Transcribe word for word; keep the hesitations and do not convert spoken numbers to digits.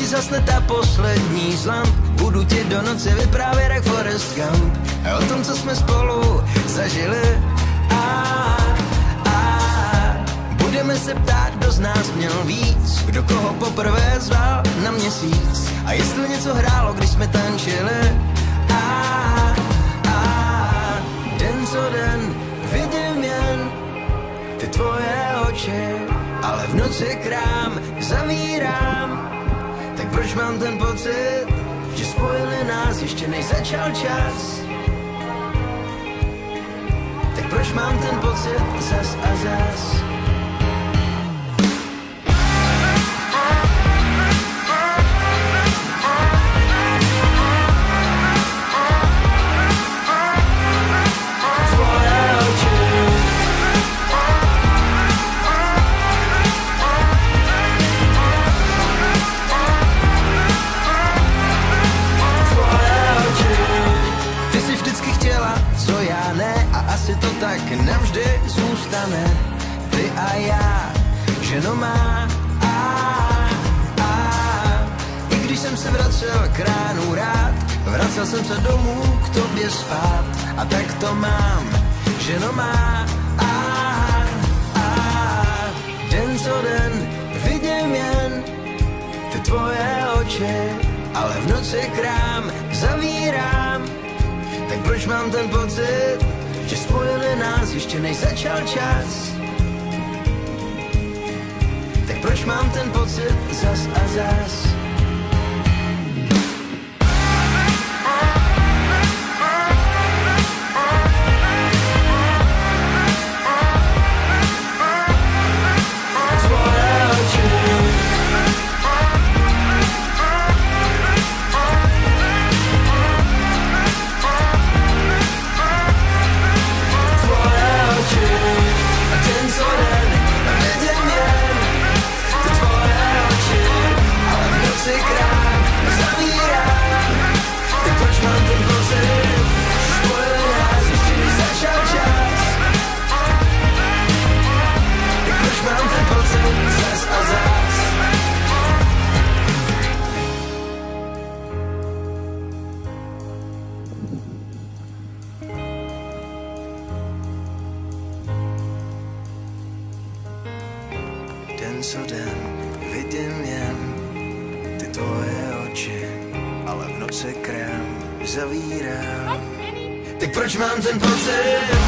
zasne ta poslední slamp, budu ti do noci vyprávět jak Forrest Gump o tom, co jsme spolu zažili. A, a budeme se ptát, kdo z nás měl víc, kdo koho poprvé zval na měsíc a jestli něco hrálo, když jsme tančili. A, a den co den vidím jen ty tvoje oči, ale v noci krám zavírám. Tak proč mám ten pocit, že spojili nás ještě než začal čas? Tak proč mám ten pocit zas a zas? To tak navždy zůstane, ty a já, ženo má. A, a, i když jsem se vracel k ránu rád, vracel jsem se domů k tobě spát. A tak to mám, ženo má. A, a, den co den vidím jen ty tvoje oči, ale v noci krám zavírám. Tak proč mám ten pocit, že spojili nás ještě než začal čas? Tak proč mám ten pocit zas a zas? Den co den vidím jen ty tvoje oči, ale v noci krám zavírám. Tak proč mám ten pocit,